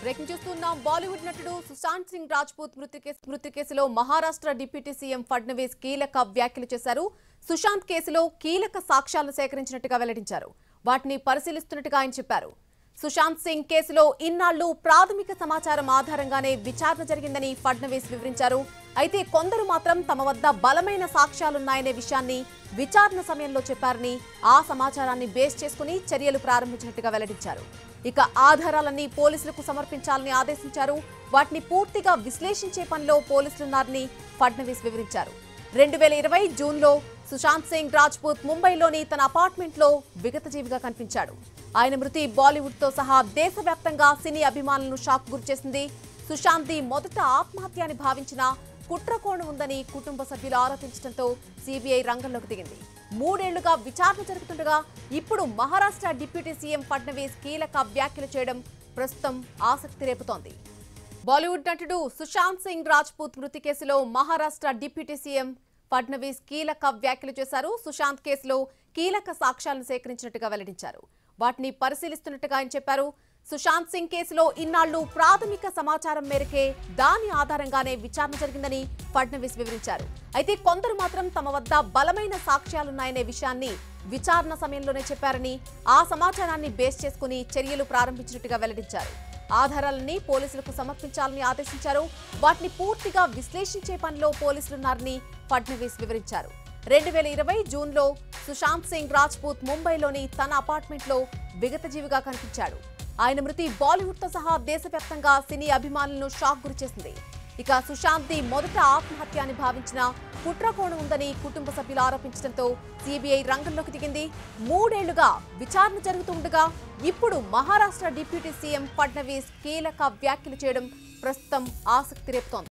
Breaking చూస్తున్నాం. బాలీవుడ్ నటుడు సుశాంత్ సింగ్ రాజ్పూత్ మృతి కేసులో మహారాష్ట్ర డిప్యూటీ సీఎం ఫడ్నవీస్ కీలక వ్యాఖ్యలు చేశారు. సుశాంత్ కేసులో కీలక సాక్ష్యాలను సేకరించినట్టుగా వెల్లడించారు. వాటిని పరిశీలిస్తున్నట్టుగా ఆయన చెప్పారు. సుశాంత్ సింగ్ కేసులో ఇన్నాళ్లు ప్రాథమిక సమాచారం ఆధారంగానే విచారణ జరిగిందని ఫడ్నవీస్ వివరించారు. అయితే కొందరు మాత్రం తమ వద్ద బలమైన సాక్ష్యాలున్నాయనే విషయాన్ని విచారణ సమయంలో చెప్పారని, ఆ సమాచారాన్ని బేస్ చేసుకుని చర్యలు ప్రారంభించినట్టుగా వెల్లడించారు. ఇక ఆధారాలన్నీ పోలీసులకు సమర్పించాలని ఆదేశించారు. వాటిని పూర్తిగా విశ్లేషించే పనిలో పోలీసులున్నారని ఫడ్నవీస్ వివరించారు. 2020 జూన్లో సుశాంత్ సింగ్ రాజ్పూత్ ముంబైలోని తన అపార్ట్మెంట్లో విగతజీవిగా కనిపించాడు. ఆయన మృతి బాలీవుడ్తో సహా దేశవ్యాప్తంగా సినీ అభిమానులను షాక్ గురిచేసింది. సుశాంత్ది మొదట ఆత్మహత్య అని భావించిన కుట్రకోణం ఉందని కుటుంబ సభ్యులు ఆరోపించడంతో సీబీఐ రంగంలోకి దిగింది. 3 ఏళ్లుగా విచారణ జరుగుతుండగా ఇప్పుడు మహారాష్ట్ర డిప్యూటీ సీఎం ఫడ్నవీస్ కీలక వ్యాఖ్యలు చేయడం ప్రస్తుతం ఆసక్తి రేపుతోంది. బాలీవుడ్ నటుడు సుశాంత్ సింగ్ రాజ్పూత్ మృతి కేసులో మహారాష్ట్ర డిప్యూటీ సీఎం ఫడ్నవీస్ కీలక వ్యాఖ్యలు చేశారు. సుశాంత్ కేసులో కీలక సాక్ష్యాలను సేకరించినట్టుగా వెల్లడించారు. వాటిని పరిశీలిస్తున్నట్టుగా ఆయన చెప్పారు. సుశాంత్ సింగ్ కేసులో ఇన్నాళ్లు ప్రాథమిక సమాచారం మేరకే, దాని ఆధారంగానే విచారణ జరిగిందని ఫడ్నవీస్ వివరించారు. అయితే కొందరు మాత్రం తమ వద్ద బలమైన సాక్ష్యాలున్నాయనే విషయాన్ని విచారణ సమయంలోనే చెప్పారని, ఆ సమాచారాన్ని బేస్ చేసుకుని చర్యలు ప్రారంభించినట్టుగా వెల్లడించారు. ఆధారాలన్నీ పోలీసులకు సమర్పించాలని ఆదేశించారు. వాటిని పూర్తిగా విశ్లేషించే పనిలో పోలీసులున్నారని ఫడ్నవీస్ వివరించారు. 2020 జూన్లో సుశాంత్ సింగ్ రాజ్పూత్ ముంబైలోని తన అపార్ట్మెంట్లో విగతజీవిగా కనిపించాడు. ఆయన మృతి బాలీవుడ్తో సహా దేశవ్యాప్తంగా సినీ అభిమానులను షాక్ గురిచేసింది. ఇక సుశాంత్ది మొదట ఆత్మహత్య అని భావించిన కుట్రకోణం ఉందని కుటుంబ సభ్యులు ఆరోపించడంతో సీబీఐ రంగంలోకి దిగింది. 3 ఏళ్లుగా విచారణ జరుగుతుండగా ఇప్పుడు మహారాష్ట్ర డిప్యూటీ సీఎం ఫడ్నవీస్ కీలక వ్యాఖ్యలు చేయడం ప్రస్తుతం ఆసక్తి రేపుతోంది.